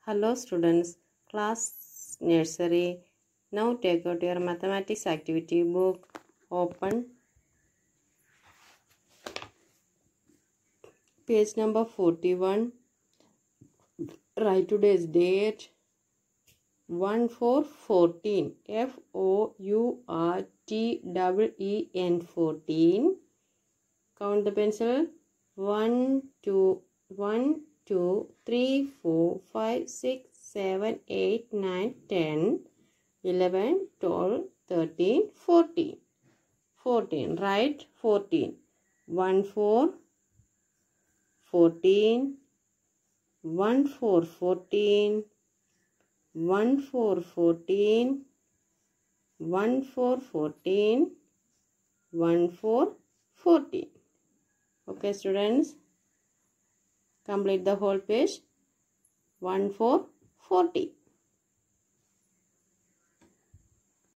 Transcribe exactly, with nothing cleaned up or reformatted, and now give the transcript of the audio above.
Hello students, class nursery. Now take out your mathematics activity book. Open page number forty-one. Write today's date. one four fourteen. F O U R T E E N fourteen. Count the pencil. one, two, one, two, three, four, five, six, seven, eight, nine, ten, eleven, twelve, thirteen, fourteen. fourteen. Write fourteen. one, four, fourteen. one, four, fourteen. one, four, fourteen. one, four, fourteen. one, four, fourteen. Okay, students. Complete the whole page. one, four, forty.